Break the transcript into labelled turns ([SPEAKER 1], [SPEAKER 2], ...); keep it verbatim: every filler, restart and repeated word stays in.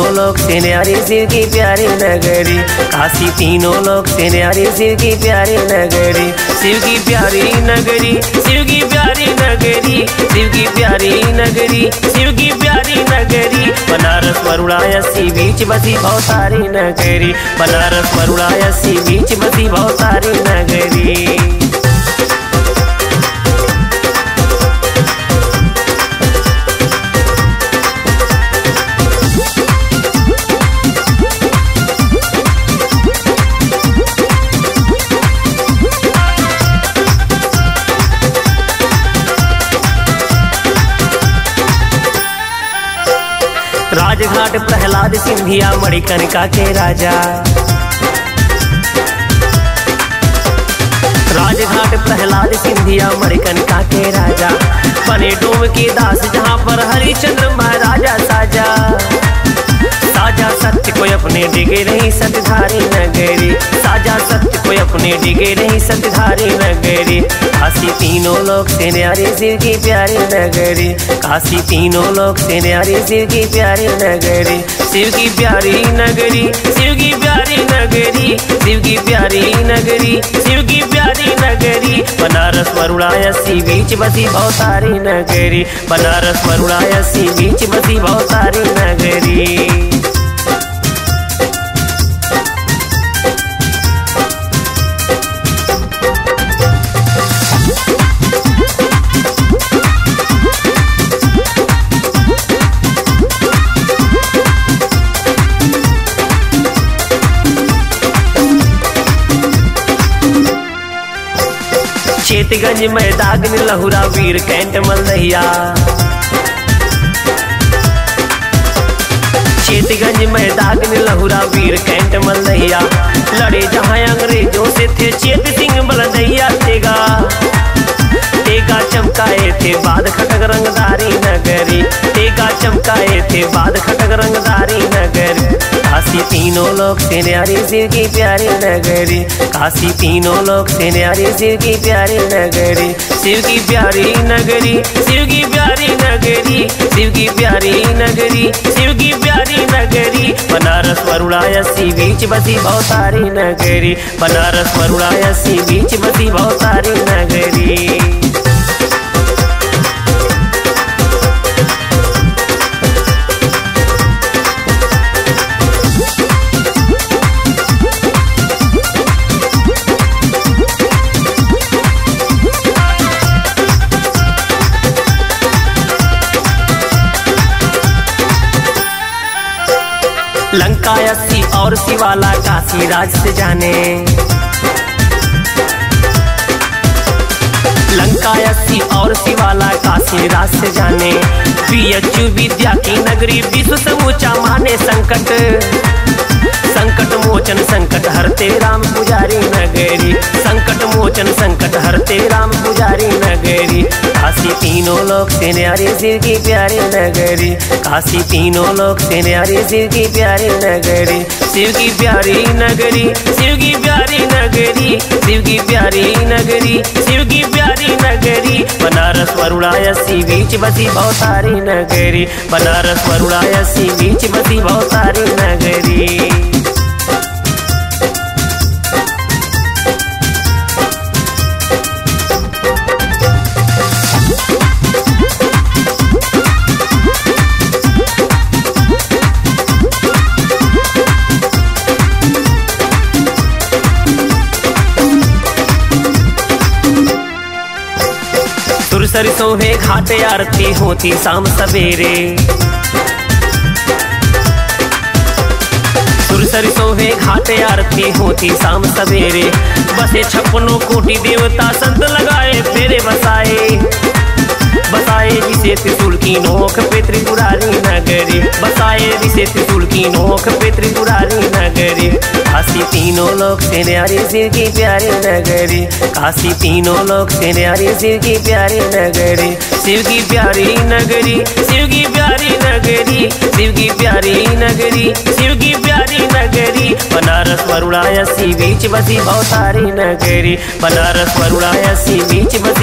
[SPEAKER 1] तीनों लोक से न्यारी शिव की प्यारी नगरी, काशी तीनों लोक से न्यारी शिव की प्यारी नगरी, शिव की प्यारी नगरी, शिव की प्यारी नगरी, शिव की प्यारी नगरी, शिव की प्यारी नगरी। बनारस वाराणसी बीच बसी भवतारी नगरी, बनारस वाराणसी बीच बसी भवतारी नगरी। राजघाट प्रहलाद सिंधिया मणिकर्णिका के राजा, राजघाट प्रहलाद सिंधिया मणिकर्णिका के राजा, बने डोम के दास जहाँ पर हरिश्चंद्र महाराजा साजा, साजा सत्य को अपने डिगे नहीं सतधारी नगरी, साजा सत्य को अपने डिगे नहीं सतधारी नगरी। काशी तीनों लोक से न्यारी शिव की प्यारी नगरी, काशी तीनों लोक से न्यारी शिव की प्यारी नगरी, शिव की प्यारी नगरी, शिव की प्यारी नगरी, शिव की प्यारी नगरी, शिव की प्यारी नगरी। बनारस वाराणसी बीच बसी भवतारी नगरी, बनारस वाराणसी बीच बसी भवतारी नगरी। चेतगंज में दागन लहुरा वीर कैंट मलदहिया, चेतगंज में दागन लहुरा वीर कैंट मलदहिया, लड़े जहाँ अंग्रेजों से थे चेत सिंह मलदहिया, तेगा तेगा चमकाए थे बाद खटक रंगदारी नगरी, तेगा चमकाए थे बाद खटक रंगदारी नगरी। काशी तीनों लोक से न्यारी शिव की प्यारी नगरी, काशी तीनों लोक से न्यारी शिव की प्यारी नगरी, शिव की प्यारी नगरी, शिव की प्यारी नगरी, शिव की प्यारी नगरी, शिव की प्यारी नगरी। बनारस वाराणसी बीच बसी भवतारी नगरी, बनारस वाराणसी बीच बसी भवतारी नगरी। लंका अस्सी और शिवाला काशी राज से जाने, लंका अस्सी और शिवाला काशी राज से जाने, बीएचयू विद्या की नगरी विश्व समूचा माने संकट, संकट मोचन संकट हरते राम पुजारी नगरी, संकट मोचन संकट हरते राम पुजारी नगरी। काशी तीनों लोक से न्यारी शिव की प्यारी नगरी, काशी तीनों लोक से न्यारी शिव की प्यारी नगरी, शिव की प्यारी नगरी, शिव की प्यारी नगरी, शिव की प्यारी नगरी, शिव की प्यारी नगरी। बनारस वाराणसी बीच बसी भवतारी नगरी, बनारस वाराणसी बीच बसी भवतारी नगरी। सरसों है घाटे आरती होती शाम सवेरे, सरसों है घाटे आरती होती शाम सवेरे, बसे छप्पनों कोटि देवता संत लगाए फेरे बसाए, बसाए जिसे त्रिशूल की नोक पे त्रिपुरारी नगरी, बसाए जिसे त्रिशूल की नोक पे त्रिपुरारी नगरी। काशी तीनों लोक से न्यारी शिव की प्यारी नगरी, काशी तीनों लोक से न्यारी शिव की प्यारी नगरी, शिव की प्यारी नगरी, शिव की प्यारी नगरी, शिव की प्यारी नगरी, शिव की प्यारी नगरी। बनारस वाराणसी बीच बसी भवतारी नगरी, बनारस वाराणसी बीच बसी